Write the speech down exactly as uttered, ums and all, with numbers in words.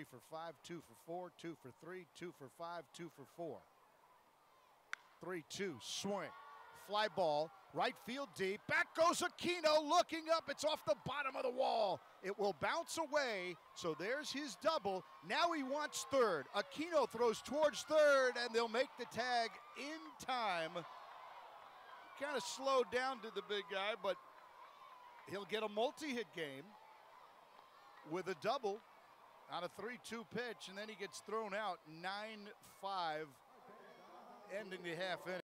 three for five, two for four, two for three, two for five, two for four. three two, swing. Fly ball, right field deep. Back goes Aquino, looking up. It's off the bottom of the wall. It will bounce away, so there's his double. Now he wants third. Aquino throws towards third, and they'll make the tag in time. Kind of slowed down to the big guy, but he'll get a multi-hit game with a double on a three two pitch, and then he gets thrown out nine five, ending the half inning.